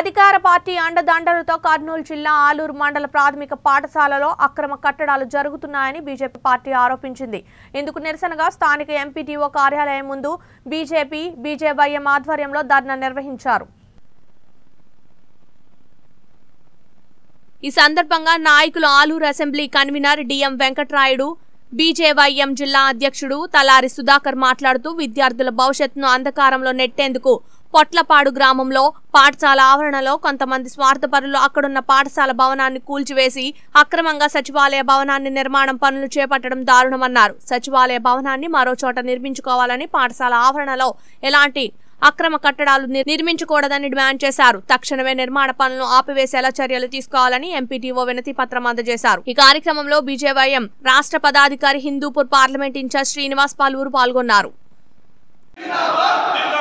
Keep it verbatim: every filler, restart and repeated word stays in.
అధికార పార్టీ అండదండలతో కర్నూలు జిల్లా ఆలూరు మండల ప్రాథమిక పాఠశాలలో అక్రమ కట్టడాలు జరుగుతున్నాయని బీజేపీ పార్టీ ఆరోపించింది. ఇందుకు నిరసనగా స్థానిక ఎంపీటీఓ కార్యాలయం ముందు బీజేపీ బీజేవైఎం ఆధ్వర్యంలో ధర్నా నిర్వహించారు. ఈ సందర్భంగా నాయకులు Aluru assembly convener DM Venkatrayudu, BJYM జిల్లా అధ్యక్షుడు తలారి సుధాకర్ మాట్లాడుతూ విద్యార్థుల భవిష్యత్తును అంధకారంలో నెట్టేందుకు పొట్లపాడు గ్రామంలో పాఠశాల ఆవరణలో కొంతమంది స్వార్థపరులు అక్కడున్న పాఠశాల భవనాన్ని కూల్చివేసి అక్రమంగా సచివాలయ భవనాన్ని నిర్మాణం పనులు చేపట్టడం దారుణమన్నారు. సచివాలయ భవనాన్ని మరో చోట నిర్మించుకోవాలని, పాఠశాల ఆవరణలో ఎలాంటి అక్రమ కట్టడాలు నిర్మించకూడదని డిమాండ్ చేశారు. తక్షణమే నిర్మాణ పనులను ఆపివేసేలా చర్యలు తీసుకోవాలని ఎంపీటీఓ వినతి పత్రం అందజేశారు. ఈ కార్యక్రమంలో బీజేవైఎం రాష్ట్ర పదాధికారి, హిందూపూర్ పార్లమెంట్ ఇన్ఛార్జ్ శ్రీనివాస్ పలువురు పాల్గొన్నారు.